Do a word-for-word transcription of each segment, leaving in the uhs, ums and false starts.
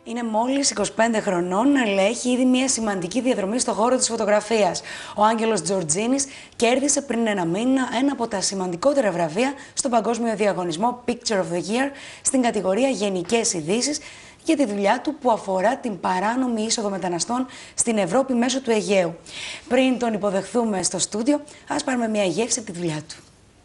Είναι μόλις είκοσι πέντε χρονών, αλλά έχει ήδη μια σημαντική διαδρομή στον χώρο της φωτογραφίας. Ο Άγγελος Tzortzinis κέρδισε πριν ένα μήνα ένα από τα σημαντικότερα βραβεία στον παγκόσμιο διαγωνισμό Picture of the Year στην κατηγορία Γενικές Ειδήσεις για τη δουλειά του που αφορά την παράνομη είσοδο μεταναστών στην Ευρώπη μέσω του Αιγαίου. Πριν τον υποδεχθούμε στο στούντιο, ας πάρουμε μια γεύση από τη δουλειά του.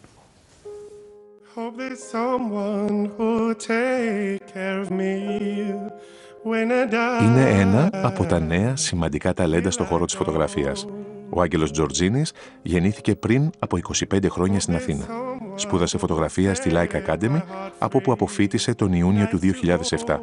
Είναι ένα από τα νέα σημαντικά ταλέντα στον χώρο της φωτογραφίας. Ο Άγγελος Tzortzinis γεννήθηκε πριν από είκοσι πέντε χρόνια στην Αθήνα. Σπούδασε φωτογραφία στη Laika Academy, από όπου αποφοίτησε τον Ιούνιο του δύο χιλιάδες επτά.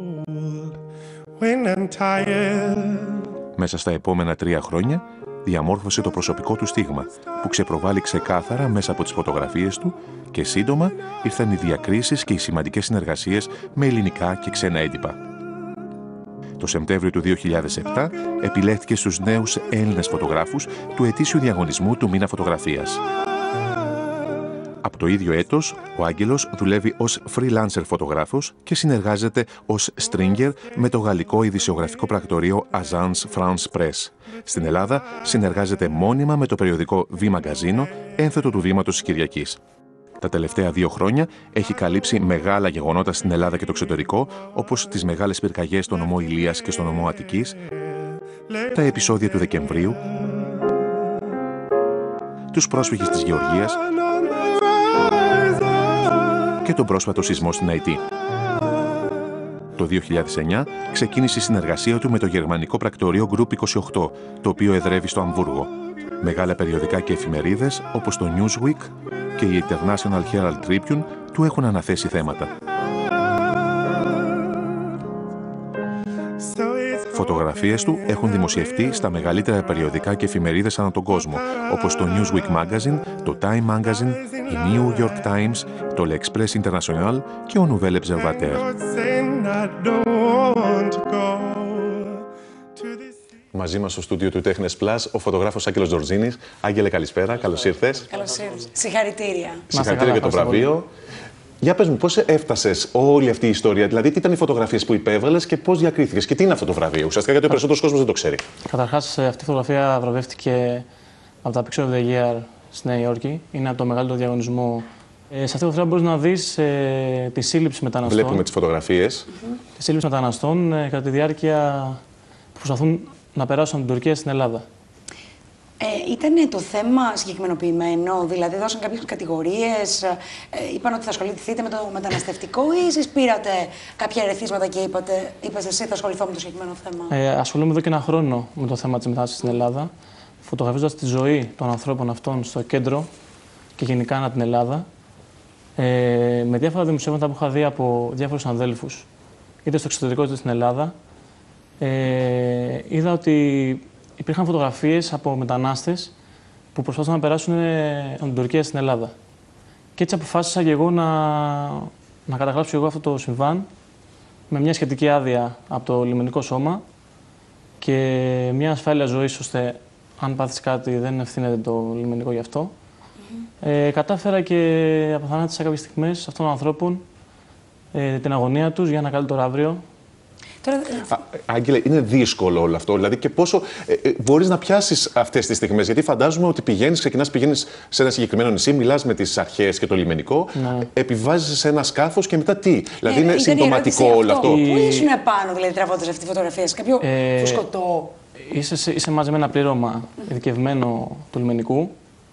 Μέσα στα επόμενα τρία χρόνια διαμόρφωσε το προσωπικό του στίγμα, που ξεπροβάλλει ξεκάθαρα μέσα από τις φωτογραφίες του και σύντομα ήρθαν οι διακρίσεις και οι σημαντικές συνεργασίες με ελληνικά και ξένα έντυπα. Το Σεπτέμβριο του δύο χιλιάδες επτά επιλέχθηκε στους νέους Έλληνες φωτογράφους του ετήσιου διαγωνισμού του Μήνα Φωτογραφίας. Από το ίδιο έτος, ο Άγγελος δουλεύει ως freelancer φωτογράφος και συνεργάζεται ως stringer με το γαλλικό ειδησιογραφικό πρακτορείο Agence France Presse. Στην Ελλάδα συνεργάζεται μόνιμα με το περιοδικό Β Μαγκαζίνο, ένθετο του Βήματος της Κυριακής. Τα τελευταία δύο χρόνια έχει καλύψει μεγάλα γεγονότα στην Ελλάδα και το εξωτερικό, όπως τις μεγάλες πυρκαγιές στο νομό Ηλίας και στο νομό Αττικής, τα επεισόδια του Δεκεμβρίου, τους πρόσφυγες της Γεωργίας και τον πρόσφατο σεισμό στην Αϊτή. Το δύο χιλιάδες εννιά ξεκίνησε η συνεργασία του με το γερμανικό πρακτορείο Group είκοσι οκτώ, το οποίο εδρεύει στο Αμβούργο. Μεγάλα περιοδικά και εφημερίδες, όπως το Newsweek και η International Herald Tribune, του έχουν αναθέσει θέματα. Φωτογραφίες του έχουν δημοσιευτεί στα μεγαλύτερα περιοδικά και εφημερίδες ανά τον κόσμο, όπως το Newsweek Magazine, το Time Magazine, η New York Times, το L'Express International και ο Nouvelle Observateur. Μαζί μας στο στούντιο του Τέχνες Plus, ο φωτογράφος Άγγελος Tzortzinis. Άγγελε, καλησπέρα, καλώς ήρθες. Καλώς ήρθες. Συγχαρητήρια. Συγχαρητήρια για το βραβείο. Για πες μου, πώς έφτασες όλη αυτή η ιστορία, δηλαδή τι ήταν οι φωτογραφίες που υπέβαλες και πώς διακρίθηκες και τι είναι αυτό το βραβείο, ουσιαστικά γιατί ο περισσότερος κόσμος δεν το ξέρει. Καταρχάς, αυτή η φωτογραφία βραβεύτηκε από τα Picture of the Year στη Νέα Υόρκη. Είναι από το μεγαλύτερο διαγωνισμό. Ε, σε αυτή τη φωτογραφία μπορείς να δεις ε, τη σύλληψη μεταναστών. Βλέπουμε τις φωτογραφίες. Mm-hmm. Τη σύλληψη μεταναστών ε, κατά τη διάρκεια που προσπαθούν να περάσουν από την Τουρκία στην Ελλάδα. Ε, ήταν το θέμα συγκεκριμενοποιημένο, δηλαδή δώσαν κάποιες κατηγορίες, ε, είπαν ότι θα ασχοληθείτε με το μεταναστευτικό ή εσείς πήρατε κάποια ερεθίσματα και είπατε, είπες εσύ θα ασχοληθώ με το συγκεκριμένο θέμα. Ε, ασχολούμαι εδώ και ένα χρόνο με το θέμα της μετανάστευσης στην Ελλάδα, φωτογραφίζοντας τη ζωή των ανθρώπων αυτών στο κέντρο και γενικά ανά την Ελλάδα, ε, με διάφορα δημοσιεύματα που είχα δει από διάφορους αδέλφους, είτε στο εξωτερικό είτε στην Ελλάδα. Ε, είδα ότι υπήρχαν φωτογραφίες από μετανάστες που προσπαθούν να περάσουν από την Τουρκία στην Ελλάδα. Και έτσι αποφάσισα και εγώ να, να καταγράψω εγώ αυτό το συμβάν με μια σχετική άδεια από το λιμενικό σώμα και μια ασφάλεια ζωής, ώστε αν πάθεις κάτι δεν ευθύνεται το λιμενικό γι' αυτό. Mm-hmm. ε, κατάφερα και αποθανάτησα κάποιες στιγμές αυτών των ανθρώπων ε, την αγωνία τους για ένα καλύτερο αύριο. Τώρα... Α, Άγγελε, είναι δύσκολο όλο αυτό. Δηλαδή, και πόσο ε, ε, μπορείς να πιάσεις αυτές τις στιγμές. Γιατί φαντάζομαι ότι πηγαίνεις, ξεκινάς, πηγαίνεις σε ένα συγκεκριμένο νησί, μιλάς με τις αρχές και το λιμενικό, ναι. επιβάζεις σε ένα σκάφος και μετά τι. Δηλαδή, ε, είναι συμπτωματικό όλο αυτό. αυτό. Πού ήσουν επάνω, δηλαδή, τραβώντας αυτή τη φωτογραφία, σε κάποιο ε, φουσκωτό. Είσαι, είσαι μαζί με ένα πλήρωμα ειδικευμένο του λιμενικού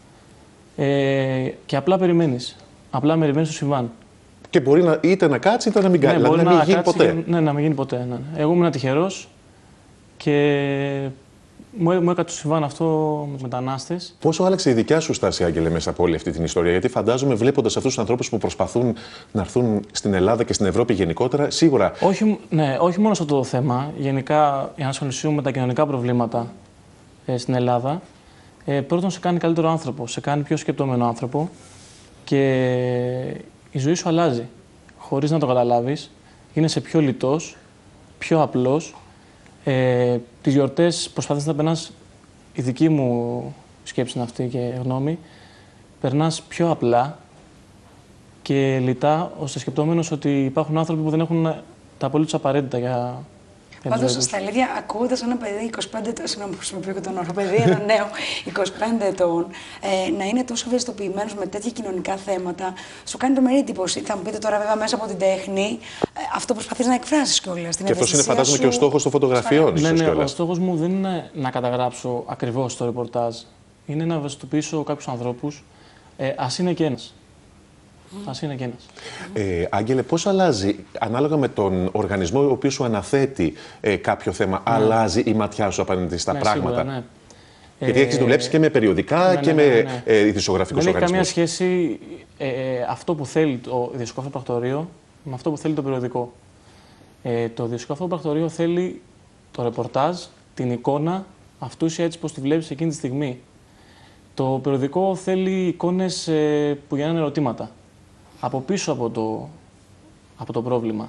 ε, και απλά περιμένεις. Απλά περιμένεις το συμβάν. Και μπορεί να, είτε να κάτσει είτε να μην κάτσει. Ναι, δηλαδή να μην γίνει ποτέ. Και, ναι, να μην γίνει ποτέ. Ναι. Εγώ ήμουν τυχερός και μου, μου έκανε το συμβάν αυτό με τους μετανάστες. Πόσο άλλαξε η δικιά σου στάση, Άγγελε, μέσα από όλη αυτή την ιστορία? Γιατί φαντάζομαι, βλέποντας αυτούς τους ανθρώπους που προσπαθούν να έρθουν στην Ελλάδα και στην Ευρώπη γενικότερα, σίγουρα. Όχι, ναι, όχι μόνο σε αυτό το θέμα. Γενικά, για να ασχοληθούμε με τα κοινωνικά προβλήματα ε, στην Ελλάδα, ε, πρώτον σε κάνει καλύτερο άνθρωπο, σε κάνει πιο σκεπτόμενο άνθρωπο και η ζωή σου αλλάζει. Χωρίς να το καταλάβεις, γίνεσαι πιο λιτός, πιο απλός. Ε, τις γιορτές προσπαθείς να περνάς, η δική μου σκέψη είναι αυτή και γνώμη, περνάς πιο απλά και λιτά, ώστε σκεπτόμενος ότι υπάρχουν άνθρωποι που δεν έχουν τα απολύτως απαραίτητα για. Πάντως, στα αλήθεια, ακούγοντας ένα παιδί είκοσι πέντε ετών, συγγνώμη που χρησιμοποιώ και τον όρο παιδί, ένα νέο είκοσι πέντε ετών, ε, να είναι τόσο ευαισθητοποιημένος με τέτοια κοινωνικά θέματα, σου κάνει τρομερή εντύπωση. Θα μου πείτε τώρα, βέβαια, μέσα από την τέχνη, ε, αυτό προσπαθείς να εκφράσεις κιόλας. Και αυτό είναι, φαντάζομαι, σου... και ο στόχος των φωτογραφιών. Ναι, ναι, ο στόχος μου δεν είναι να καταγράψω ακριβώς το ρεπορτάζ. Είναι να ευαισθητοποιήσω κάποιους ανθρώπους, ε, ας είναι και ένας. Ας είναι και ένας. Ε, Άγγελε, πώς αλλάζει, ανάλογα με τον οργανισμό ο οποίος σου αναθέτει ε, κάποιο θέμα, ναι. αλλάζει η ματιά σου απέναντι στα ναι, πράγματα. Σίγουρα, ναι. Γιατί ε, έχεις δουλέψει και με περιοδικά ναι, και ναι, ναι, ναι. με ε, ειδησιογραφικούς οργανισμούς. Δεν έχει καμία σχέση ε, αυτό που θέλει το ειδησιογραφικό πρακτορείο με αυτό που θέλει το περιοδικό. Ε, το ειδησιογραφικό πρακτορείο θέλει το ρεπορτάζ, την εικόνα, αυτούσια έτσι πως τη βλέπεις εκείνη τη στιγμή. Το περιοδικό θέλει εικόνες ε, που γεννάνε ερωτήματα. Από πίσω από το, από το πρόβλημα.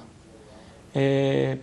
Ε,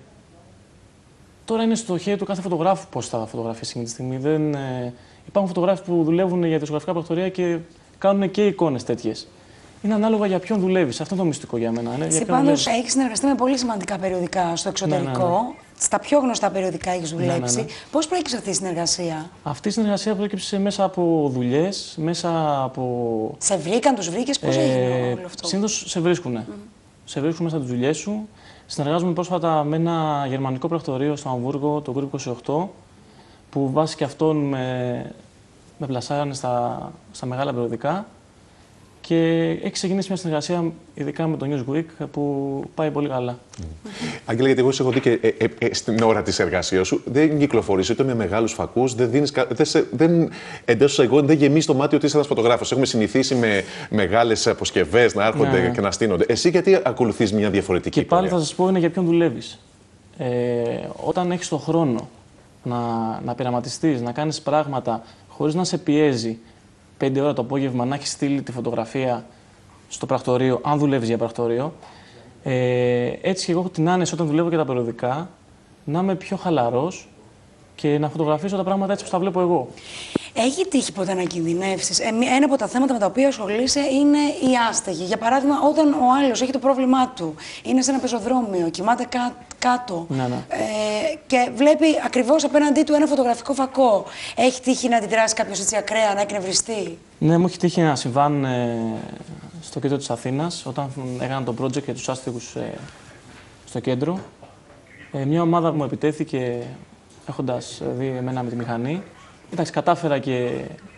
τώρα είναι στο χέρι του κάθε φωτογράφου πώς θα φωτογραφίσει εκείνη τη στιγμή. Δεν, ε, υπάρχουν φωτογράφοι που δουλεύουν για ειδησιογραφικά πρακτορεία και κάνουν και εικόνες τέτοιες. Είναι ανάλογα για ποιον δουλεύεις. Αυτό είναι το μυστικό για μένα. Ναι, εσύ πάντως έχεις συνεργαστεί με πολύ σημαντικά περιοδικά στο εξωτερικό. Ναι, ναι, ναι. Στα πιο γνωστά περιοδικά έχεις δουλέψει. Ναι, ναι, ναι. Πώς προέκυψε αυτή η συνεργασία? Αυτή η συνεργασία προέκυψε μέσα από δουλειές, μέσα από. Σε βρήκαν, τους βρήκες, πώς ε, έγινε όλο αυτό? Συνήθως σε βρίσκουνε. Mm. Σε βρίσκουν μέσα από τις δουλειές σου. Συνεργάζομαι πρόσφατα με ένα γερμανικό πρακτορείο στο Αμβούργο, το Group είκοσι οκτώ, που βάσει και αυτόν με, με πλασάρανε στα, στα μεγάλα περιοδικά. Και έχει ξεκινήσει μια συνεργασία, ειδικά με το Newsweek, που πάει πολύ καλά. Mm. Άγγελε, γιατί εγώ σε έχω δει και ε, ε, ε, στην ώρα της εργασίας σου, δεν κυκλοφορείς ούτε με μεγάλους φακούς, δεν δίνεις, δεν, δεν, εντός εισαγωγικών δεν γεμίζεις το μάτι ότι είσαι ένας φωτογράφος. Έχουμε συνηθίσει με μεγάλες αποσκευές να έρχονται ναι. και να στείνονται. Εσύ γιατί ακολουθείς μια διαφορετική και πάλι πορεία? Θα σας πω είναι για ποιον δουλεύεις. Ε, όταν έχεις τον χρόνο να, να πειραματιστείς, να κάνεις πράγματα χωρίς να σε πιέζει, πέντε ώρα το απόγευμα να έχει στείλει τη φωτογραφία στο πρακτορείο, αν δουλεύει για πρακτορείο. Ε, έτσι και εγώ έχω την άνεση όταν δουλεύω και τα περιοδικά να είμαι πιο χαλαρός και να φωτογραφίσω τα πράγματα έτσι όπως τα βλέπω εγώ. Έχει τύχει ποτέ να κινδυνεύσεις? Ε, ένα από τα θέματα με τα οποία ασχολείσαι είναι οι άστεγοι. Για παράδειγμα, όταν ο άλλος έχει το πρόβλημά του, είναι σε ένα πεζοδρόμιο, κοιμάται κά, κάτω ναι, ναι. Ε, και βλέπει ακριβώς απέναντί του ένα φωτογραφικό φακό. Έχει τύχει να αντιδράσει κάποιος έτσι ακραία, να εκνευριστεί? Ναι, μου έχει τύχει να συμβάνουν ε, στο κέντρο της Αθήνας, όταν έκανα το project για τους άστεγους ε, στο κέντρο. Ε, μια ομάδα που μου επιτέθηκε έχοντας δει εμένα με τη μηχανή. Εντάξει, κατάφερα και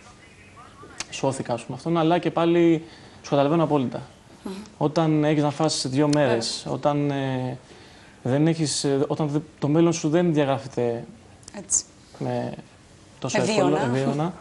σώθηκα, ας πούμε, αυτόν, αλλά και πάλι σου καταλαβαίνω απόλυτα. Mm. Όταν έχεις να φάσεις δύο μέρες, yeah. όταν, ε, δεν έχεις, ε, όταν το μέλλον σου δεν διαγράφεται έτσι. Με τόσο εύκολο, ευίωνα,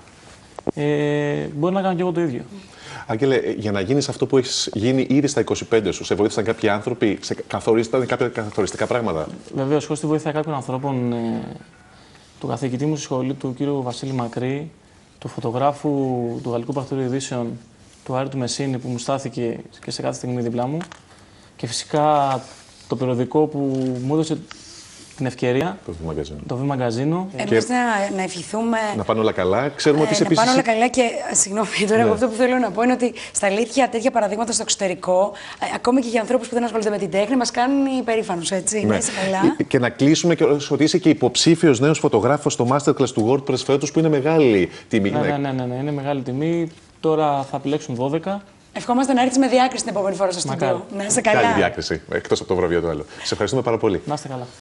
ε, μπορεί να κάνω και εγώ το ίδιο. Mm. Άγγελε, για να γίνεις αυτό που έχεις γίνει ήδη στα είκοσι πέντε σου, σε βοήθησαν κάποιοι άνθρωποι, σε καθορίσταν κάποια καθοριστικά πράγματα? Βεβαίως, εγώ στη βοήθεια κάποιων ανθρώπων, ε, του καθηγητή μου στη σχολή, του κύριου Βασίλη Μακρύ, του φωτογράφου του Γαλλικού Πρακτορείου Ειδήσεων, του Άρη του Μεσίνη, που μου στάθηκε και σε κάθε στιγμή δίπλα μου. Και φυσικά το περιοδικό που μου έδωσε την ευκαιρία, το Β-Μαγκαζίνο. Το Β-Μαγκαζίνο. Εμείς να, να ευχηθούμε. Να πάνε όλα καλά. Ξέρουμε ε, ότι είσαι να επίσης. πάνε όλα καλά και συγγνώμη, τώρα ναι. αυτό που θέλω να πω είναι ότι στα αλήθεια τέτοια παραδείγματα στο εξωτερικό, ε, ακόμη και για ανθρώπους που δεν ασχολούνται με την τέχνη, μας κάνουν υπερήφανους, έτσι. Ναι. Είσαι καλά. Και να κλείσουμε και ότι είσαι και υποψήφιος νέος φωτογράφος στο Masterclass του WordPress φέτος, που είναι μεγάλη τιμή. Ναι, ναι, ναι, ναι, ναι, είναι μεγάλη τιμή. Τώρα θα επιλέξουν δώδεκα. Ευχόμαστε να έρθεις με διάκριση την επόμενη φορά στο στούντιο. Να είσαι καλά. Καλή διάκριση, εκτός από το βραβείο του άλλου. Σε ευχαριστούμε πάρα πολύ. Να είστε καλά.